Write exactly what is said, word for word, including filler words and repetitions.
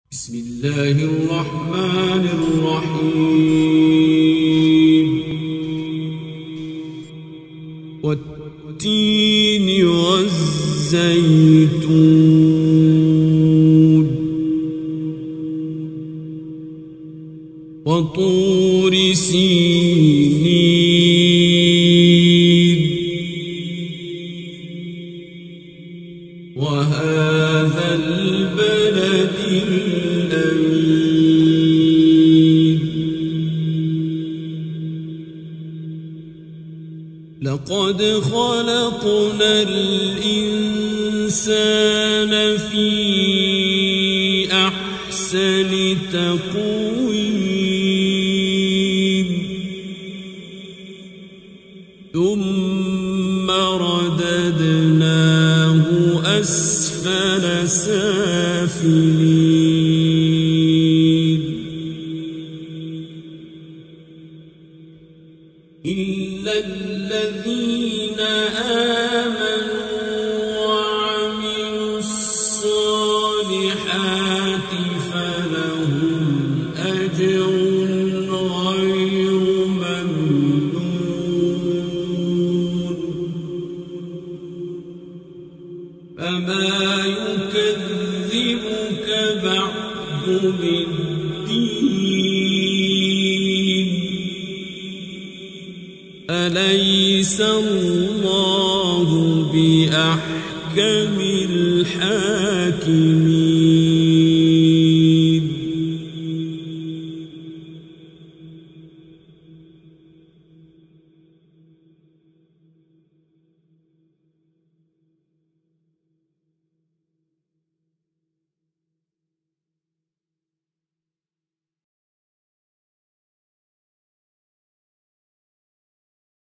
بسم الله الرحمن الرحيم والتين والزيتون وطور سينين وهذا البلد الأمين لقد خلقنا الإنسان في أحسن تقويم ثم رددناه أسفل سافلين إلا الذين آمنوا وعملوا الصالحات فلهم أجر غير ممنون فما يكذبك بعد بالدين أليس الله بأحكم الحاكمين.